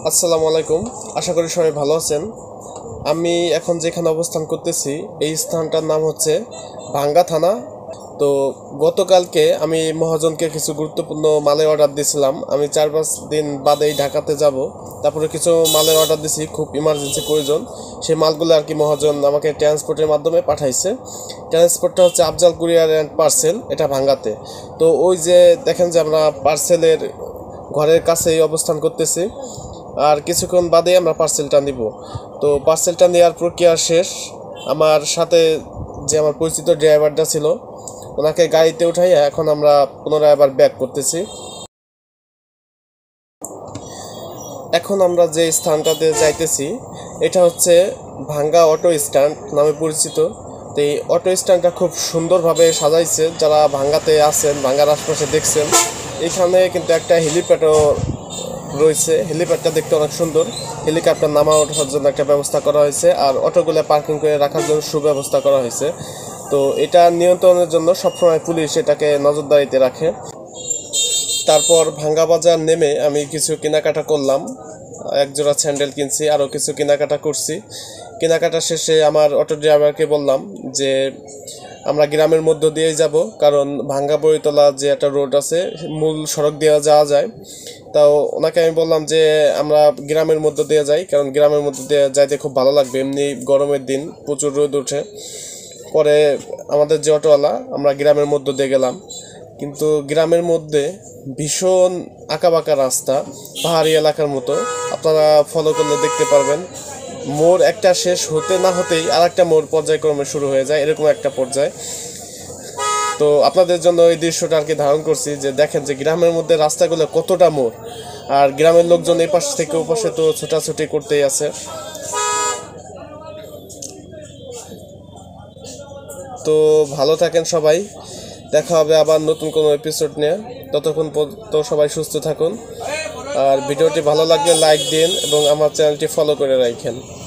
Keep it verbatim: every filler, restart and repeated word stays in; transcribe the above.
আসসালামু আলাইকুম। আশা করি সবাই ভালো আছেন। আমি এখন যেখানে অবস্থান করতেছি এই স্থানটার নাম হচ্ছে ভাঙ্গা থানা। তো গতকালকে আমি মহাজনকে কিছু গুরুত্বপূর্ণ মালের অর্ডার দিয়েছিলাম। আমি চার পাঁচ দিন বাদেই ঢাকাতে যাব, তারপরে কিছু মালের অর্ডার দিয়েছি, খুব ইমার্জেন্সি প্রয়োজন। সেই মালগুলো আর কি মহাজন আমাকে ট্রান্সপোর্টের মাধ্যমে পাঠাইছে। ট্রান্সপোর্টটা হচ্ছে আফজাল কুরিয়ার অ্যান্ড পার্সেল, এটা ভাঙ্গাতে। তো ওই যে দেখেন যে আমরা পার্সেলের ঘরের কাছেই অবস্থান করতেছি, আর কিছুক্ষণ বাদে আমরা পার্সেলটা নিব। তো পার্সেলটা নেওয়ার প্রক্রিয়া শেষ। আমার সাথে যে আমার পরিচিত ড্রাইভারটা ছিল ওনাকে গাড়িতে উঠাইয়া এখন আমরা পুনরায় আবার ব্যাক করতেছি। এখন আমরা যে স্থানটাতে যাইতেছি এটা হচ্ছে ভাঙ্গা অটো স্ট্যান্ড নামে পরিচিত। তো এই অটো স্ট্যান্ডটা খুব সুন্দরভাবে সাজাইছে। যারা ভাঙ্গাতে আছেন, ভাঙ্গার আশপাশে দেখছেন, এখানে কিন্তু একটা হেলিপ্যাডও রয়েছে। হেলিপ্যাডটা দেখতে অনেক সুন্দর। হেলিকপ্টার নামা ওঠার জন্য একটা ব্যবস্থা করা হয়েছে, আর অটোগুলো পার্কিং করে রাখার জন্য সুব্যবস্থা করা হয়েছে। তো এটা নিয়ন্ত্রণের জন্য সবসময় পুলিশ এটাকে নজরদারিতে রাখে। তারপর ভাঙ্গা বাজার নেমে আমি কিছু কেনাকাটা করলাম। একজোড়া স্যান্ডেল কিনছি, আরও কিছু কেনাকাটা করছি। কেনাকাটা শেষে আমার অটো ড্রাইভারকে বললাম যে আমরা গ্রামের মধ্য দিয়েই যাব, কারণ ভাঙ্গা বড়িতলা যে একটা রোড আছে মূল সড়ক দিয়ে যাওয়া যায়। তাও ওনাকে আমি বললাম যে আমরা গ্রামের মধ্য দিয়ে যাই, কারণ গ্রামের মধ্য দিয়ে যাইতে খুব ভালো লাগবে। এমনি গরমের দিন প্রচুর রোদ ওঠে। পরে আমাদের যে অটোওয়ালা, আমরা গ্রামের মধ্য দিয়ে গেলাম, কিন্তু গ্রামের মধ্যে ভীষণ আঁকাবাঁকা রাস্তা, পাহাড়ি এলাকার মতো। আপনারা ফলো করলে দেখতে পারবেন মোড় একটা শেষ হতে না হতেই আর একটা মোড় পর্যায়ক্রমে শুরু হয়ে যায়, এরকম একটা পর্যায়। তো আপনাদের জন্য এই দৃশ্যটা আর কি ধারণ করছি, যে দেখেন যে গ্রামের মধ্যে রাস্তাগুলো কতটা মোড়, আর গ্রামের লোকজন এই পাশ থেকে ও পাশে তো ছোটাছুটি করতেই আছে। তো ভালো থাকেন সবাই, দেখা হবে আবার নতুন কোনো এপিসোড নিয়ে। ততক্ষণ পর্যন্ত সবাই সুস্থ থাকুন, আর ভিডিওটি ভালো লাগলে লাইক দিন এবং আমার চ্যানেলটি ফলো করে রাখেন।